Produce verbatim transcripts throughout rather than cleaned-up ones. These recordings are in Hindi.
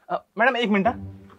अ, मैडम एक मिनट।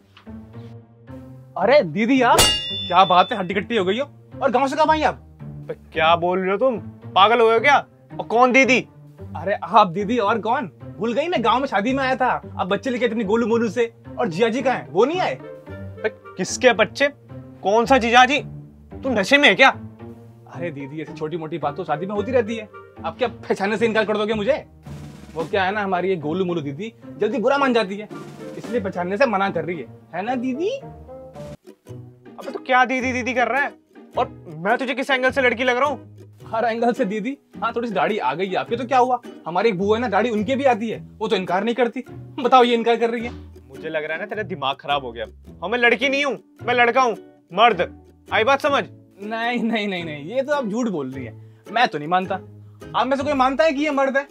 अरे दीदी आप, क्या बात है, हड्डी कट्टी हो गई हो। और गांव से कब आई आप? क्या बोल रहे हो तुम, पागल हो गए क्या? और कौन दीदी? अरे आप दीदी और कौन? भूल गई, मैं गांव में शादी में आया था, अब बच्चे लेके अपनी गोलू मोलू से। और जिया जी कहाँ हैं? वो नहीं आए। किसके बच्चे? कौन सा जीजाजी? तू नशे में है क्या? अरे दीदी ऐसी छोटी मोटी बात तो शादी में होती रहती है, आप क्या पहचानने से इनकार कर दोगे मुझे? वो क्या है ना, हमारी ये गोलू मोलू दीदी जल्दी बुरा मान जाती है, इसलिए पहचानने से मना कर रही है है ना दीदी? अबे तो क्या दीदी दीदी कर रहा है? और मैं तुझे किस एंगल से लड़की लग रहा हूँ? हर एंगल से दीदी। हाँ थोड़ी सी दाढ़ी आ गई है आपकी तो क्या हुआ, हमारी एक बुआ है ना, दाढ़ी उनके भी आती है, वो तो इनकार नहीं करती। बताओ ये इनकार कर रही है। मुझे लग रहा है ना तेरा दिमाग खराब हो गया। हाँ मैं लड़की नहीं हूँ, मैं लड़का हूँ, मर्द। आई बात समझ? नहीं नहीं नहीं नहीं, ये तो आप झूठ बोल रही है, मैं तो नहीं मानता। आप में से कोई मानता है कि ये मर्द है?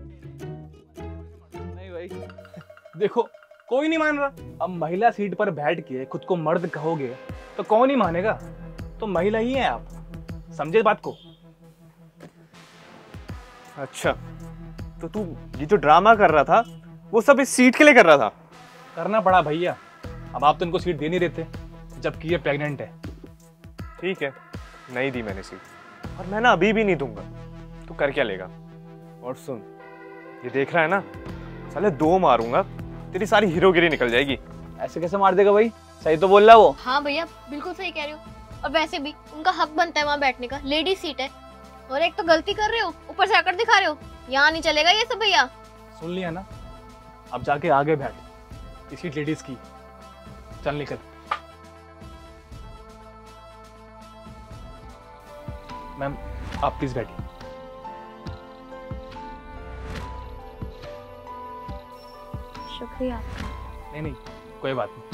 नहीं भाई देखो कोई नहीं मान रहा। अब महिला सीट पर बैठ के खुद को मर्द कहोगे तो कौन ही मानेगा? तो महिला ही है आप, समझे बात को? अच्छा तो तू ये जो ड्रामा कर रहा था वो सब इस सीट के लिए कर रहा था? करना पड़ा भैया, अब आप तो इनको सीट दे नहीं देते, जबकि ये प्रेग्नेंट है। ठीक है, नहीं दी मैंने सीट, और मैं ना अभी भी नहीं दूंगा। तू कर क्या लेगा? और सुन, ये देख रहा है ना, साले दो मारूंगा, तेरी सारी हीरोगिरी निकल जाएगी। ऐसे कैसे मार देगा भाई, सही तो बोल रहा वो। हाँ भैया बिल्कुल सही कह रहे हो, और वैसे भी उनका हक बनता है वहाँ बैठने का, लेडी सीट है। और एक तो गलती कर रहे हो, ऊपर से आकर दिखा रहे हो, यहाँ नहीं चलेगा ये सब भैया। सुन लिया ना, अब जाके आगे बैठ, ये सीट लेडीज की। चल निकल। मैम आप प्लीज बैठिए। शुक्रिया। नहीं नहीं कोई बात नहीं।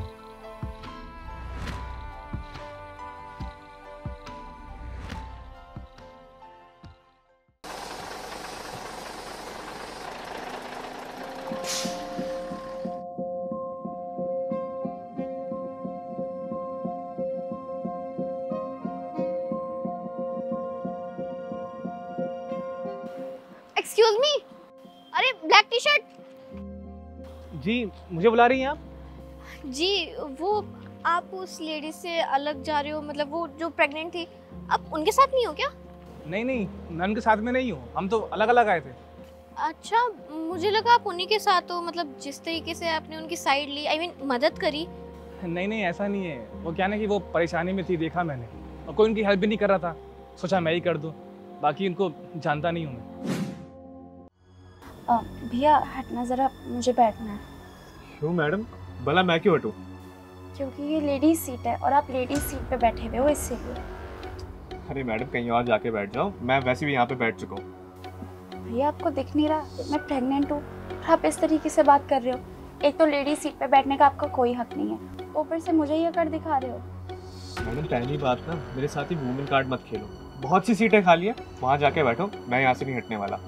एक्सक्यूज मी, अरे ब्लैक टी शर्ट। जी मुझे बुला रही हैं आप? जी वो आप उस लेडी से अलग जा रहे हो, मतलब वो जो प्रेग्नेंट थी, आप उनके साथ नहीं हो क्या? नहीं नहीं, मैं उनके साथ में नहीं हूँ, हम तो अलग अलग आए थे। अच्छा मुझे लगा आप उन्हीं के साथ हो, मतलब जिस तरीके से आपने उनकी साइड ली, आई I मीन mean, मदद करी। नहीं नहीं ऐसा नहीं है, वो क्या ना कि वो परेशानी में थी, देखा मैंने, और कोई उनकी हेल्प भी नहीं कर रहा था, सोचा मैं ही कर दूँ, बाकी उनको जानता नहीं हूँ मैं। भैया हटना ज़रा, मुझे बैठना है। क्यों मैडम, भला मैं क्यों हटूं? क्योंकि ये लेडीज सीट है और आप लेडीज सीट पे बैठे हुए हो, इसीलिए। अरे मैडम कहीं और जाके बैठ जाओ, मैं वैसे भी यहाँ पे बैठ चुका हूँ। भैया आपको दिख नहीं रहा मैं प्रेग्नेंट हूँ और आप इस तरीके से बात कर रहे हो? एक तो लेडीज सीट पे बैठने का आपका कोई हक नहीं है, ऊपर से मुझे ये कर दिखा रहे हो। मैडम पहली बात ना, मेरे साथ ही वुमेन कार्ड मत खेलो, बहुत सी सीटें खाली है, वहाँ जाके बैठो, मैं यहाँ से नहीं हटने वाला।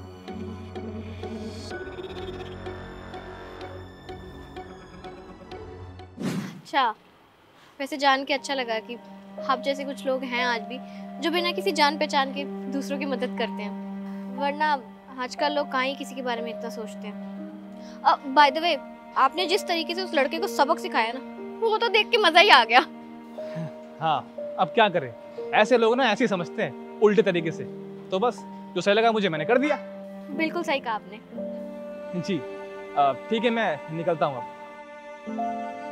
अच्छा वैसे जान के अच्छा लगा कि आप जैसे कुछ लोग हैं आज भी जो बिना किसी जान पहचान के दूसरों की मदद करते हैं, वरना आजकल लोग कहाँ ही किसी के बारे में इतना सोचते हैं। बाय द वे आपने जिस तरीके से उस लड़के को सबक सिखाया ना, वो तो देख के मजा ही आ गया। हाँ अब क्या करें, ऐसे लोग ना ऐसे ही समझते हैं उल्टे तरीके से, तो बस जो सही लगा मुझे मैंने कर दिया। बिल्कुल सही कहा आपने। जी ठीक है, मैं निकलता हूँ अब।